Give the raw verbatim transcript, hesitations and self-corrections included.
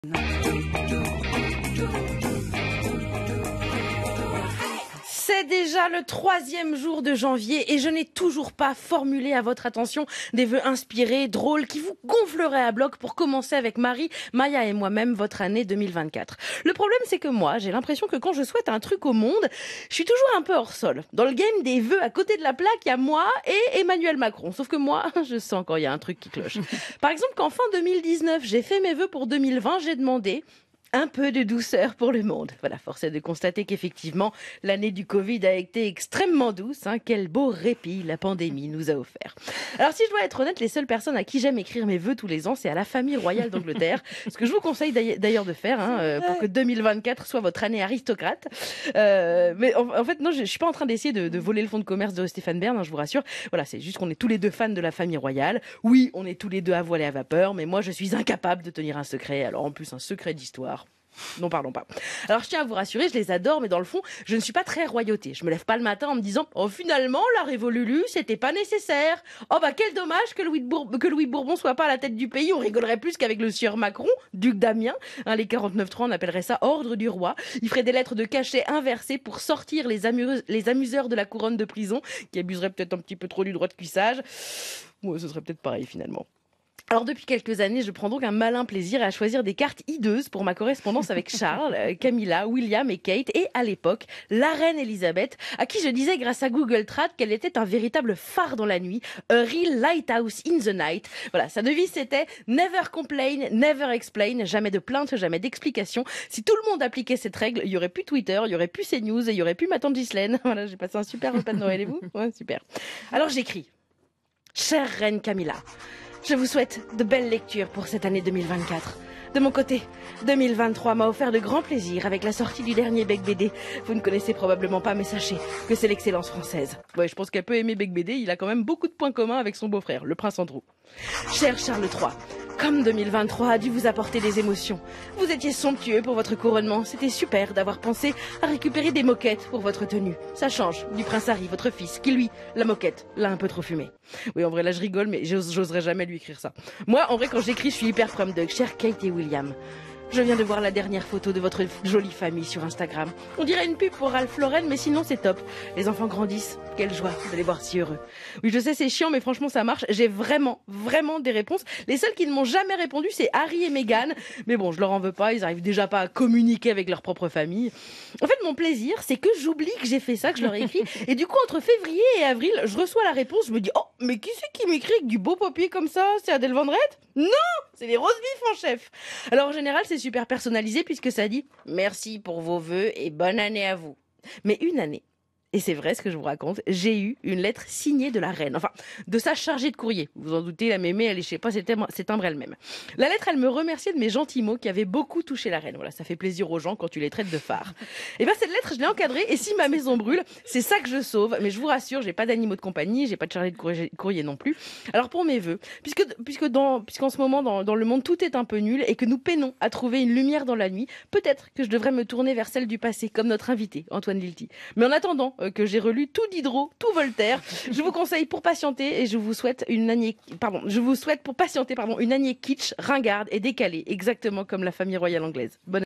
C'est déjà le troisième jour de janvier et je n'ai toujours pas formulé à votre attention des vœux inspirés, drôles, qui vous gonfleraient à bloc pour commencer avec Marie, Maya et moi-même votre année deux mille vingt-quatre. Le problème, c'est que moi, j'ai l'impression que quand je souhaite un truc au monde, je suis toujours un peu hors sol. Dans le game des vœux, à côté de la plaque, il y a moi et Emmanuel Macron. Sauf que moi, je sens quand il y a un truc qui cloche. Par exemple, qu'en fin deux mille dix-neuf, j'ai fait mes vœux pour deux mille vingt, j'ai demandé un peu de douceur pour le monde. Voilà, force est de constater qu'effectivement, l'année du Covid a été extrêmement douce. Hein. Quel beau répit la pandémie nous a offert. Alors si je dois être honnête, les seules personnes à qui j'aime écrire mes vœux tous les ans, c'est à la famille royale d'Angleterre. Ce que je vous conseille d'ailleurs de faire, hein, euh, pour que deux mille vingt-quatre soit votre année aristocrate. Euh, mais en, en fait, non, je, je suis pas en train d'essayer de, de voler le fonds de commerce de Stéphane Bern, hein, je vous rassure. Voilà, c'est juste qu'on est tous les deux fans de la famille royale. Oui, on est tous les deux à voile et à vapeur, mais moi je suis incapable de tenir un secret. Alors en plus, un secret d'histoire. Non, parlons pas. Alors, je tiens à vous rassurer, je les adore, mais dans le fond, je ne suis pas très royauté. Je me lève pas le matin en me disant « Oh, finalement, la Révolulu, c'était pas nécessaire. Oh, bah, quel dommage que Louis, de Bour- que Louis Bourbon soit pas à la tête du pays. On rigolerait plus qu'avec le sieur Macron, duc d'Amiens. Hein, les quarante-neuf trois, on appellerait ça ordre du roi. Il ferait des lettres de cachet inversées pour sortir les, amu- les amuseurs de la couronne de prison, qui abuseraient peut-être un petit peu trop du droit de cuissage. Moi, ce serait peut-être pareil, finalement. » Alors depuis quelques années, je prends donc un malin plaisir à choisir des cartes hideuses pour ma correspondance avec Charles, Camilla, William et Kate, et à l'époque, la reine Elisabeth, à qui je disais grâce à Google Trad qu'elle était un véritable phare dans la nuit, a real lighthouse in the night. Voilà, sa devise c'était « Never complain, never explain », jamais de plainte, jamais d'explication. Si tout le monde appliquait cette règle, il y aurait plus Twitter, il y aurait plus CNews et il y aurait plus ma tante Ghislaine. Voilà, j'ai passé un super repas de Noël et vous ? Ouais, super. Alors j'écris « Chère reine Camilla », je vous souhaite de belles lectures pour cette année deux mille vingt-quatre. De mon côté, deux mille vingt-trois m'a offert de grands plaisirs avec la sortie du dernier Bec B D. Vous ne connaissez probablement pas, mais sachez que c'est l'excellence française. Ouais, je pense qu'elle peut aimer Bec B D, il a quand même beaucoup de points communs avec son beau-frère, le prince Andrew. Cher Charles trois, comme deux mille vingt-trois a dû vous apporter des émotions. Vous étiez somptueux pour votre couronnement. C'était super d'avoir pensé à récupérer des moquettes pour votre tenue. Ça change du prince Harry, votre fils, qui lui, la moquette, l'a un peu trop fumé. Oui, en vrai, là, je rigole, mais j'oserais jamais lui écrire ça. Moi, en vrai, quand j'écris, je suis hyper prom dog. Cher Kate et William, je viens de voir la dernière photo de votre jolie famille sur Instagram. On dirait une pub pour Ralph Lauren, mais sinon c'est top. Les enfants grandissent. Quelle joie de les voir si heureux. Oui, je sais, c'est chiant, mais franchement, ça marche. J'ai vraiment, vraiment des réponses. Les seuls qui ne m'ont jamais répondu, c'est Harry et Meghan. Mais bon, je leur en veux pas. Ils arrivent déjà pas à communiquer avec leur propre famille. En fait, mon plaisir, c'est que j'oublie que j'ai fait ça, que je leur ai écrit. Et du coup, entre février et avril, je reçois la réponse. Je me dis, oh, mais qui c'est qui m'écrit avec du beau papier comme ça? C'est Adèle Vendrette? Non! C'est les roses vifs en chef. Alors, en général, c'est super personnalisé puisque ça dit « Merci pour vos vœux et bonne année à vous ». Mais une année, et c'est vrai ce que je vous raconte, j'ai eu une lettre signée de la reine, enfin de sa chargée de courrier. Vous vous en doutez, la mémé, elle est, je sais pas, c'est timbre elle-même. La lettre, elle me remerciait de mes gentils mots qui avaient beaucoup touché la reine. Voilà, ça fait plaisir aux gens quand tu les traites de phares. Et bien cette lettre, je l'ai encadrée et si ma maison brûle, c'est ça que je sauve. Mais je vous rassure, j'ai pas d'animaux de compagnie, j'ai pas de chargée de courrier, courrier non plus. Alors pour mes vœux, puisque puisque dans puisqu'en ce moment dans, dans le monde tout est un peu nul et que nous peinons à trouver une lumière dans la nuit, peut-être que je devrais me tourner vers celle du passé, comme notre invité Antoine Lilti. Mais en attendant que j'ai relu tout Diderot, tout Voltaire. Je vous conseille pour patienter et je vous souhaite une année, pardon, je vous souhaite pour patienter, pardon, une année kitsch, ringarde et décalée, exactement comme la famille royale anglaise. Bonne